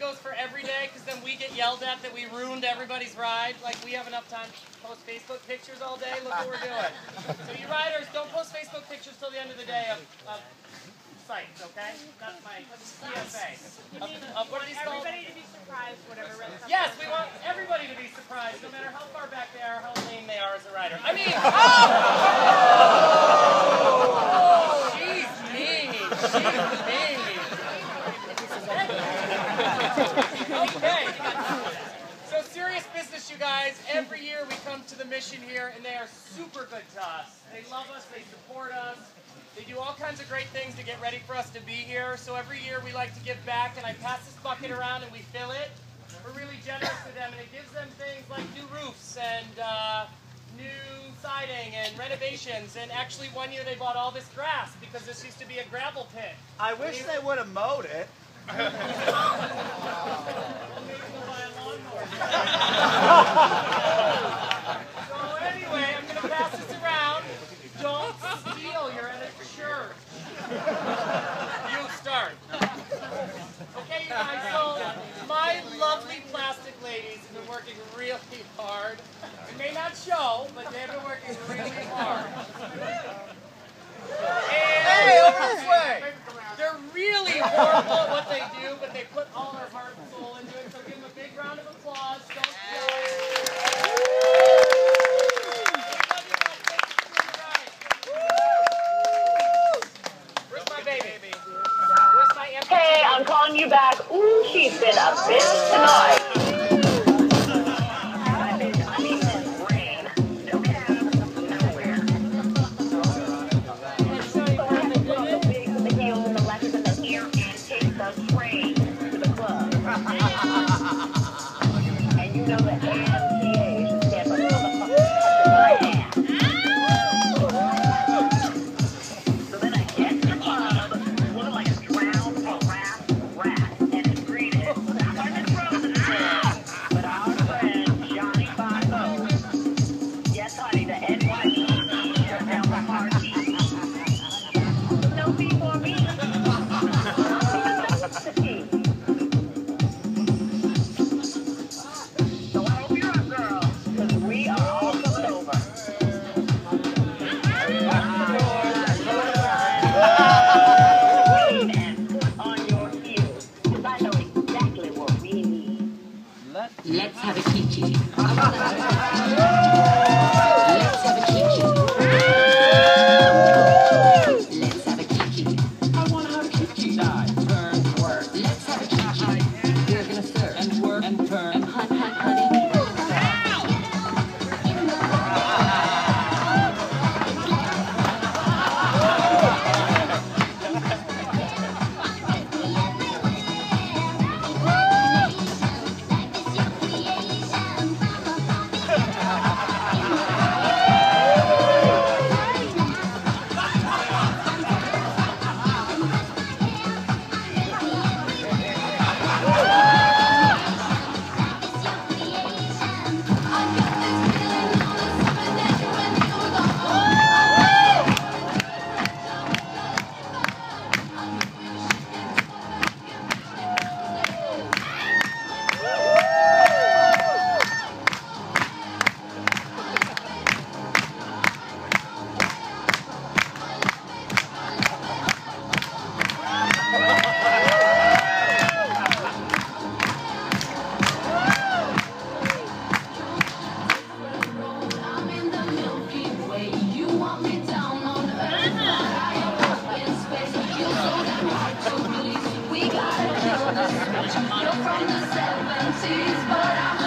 goes for every day because then we get yelled at that we ruined everybody's ride. Like, we have enough time to post Facebook pictures all day. Look what we're doing. So you riders, don't post Facebook pictures till the end of the day of sites, okay? That's my PSA. What are these called? Everybody to be surprised, whatever. Yes, we want everybody to be surprised, no matter how far back they are, how lame they are as a rider. I mean, she's mean. She's mean. Okay. So serious business, you guys. Every year we come to the mission here, and they are super good to us. They love us. They support us. They do all kinds of great things to get ready for us to be here. So every year we like to give back, and I pass this bucket around and we fill it. We're really generous to them, and it gives them things like new roofs and new siding and renovations. And actually one year they bought all this grass because this used to be a gravel pit. I wish they would have mowed it. So anyway, I'm going to pass this around. Don't steal, you're at a church. You start. Okay, you guys, so my lovely plastic ladies have been working really hard. It may not show, but they've been working really hard. And hey, over this way! They're really horrible at what they do, but they put all their heart and soul into it, so give them a big round of applause. Don't steal it. Where's my baby? Where's my empty? Hey, I'm calling you back. Ooh, she's been a bitch tonight. And you know that AMTA should stand for motherfucking my ass. So then I get to the club, looking like a drowned, harassed rat, and it's greeted. Sergeant Frozen, but our friend Johnny Bongo. Yes, honey, the NYPD shut down the party. No fee for me. Let's have a kiki. Let's have a kiki. Let's have a kiki. I want to have a kiki. Die, turn, work. Let's have a kiki. We're gonna serve and work and turn and hunt, honey. You're from the 70s, but I'm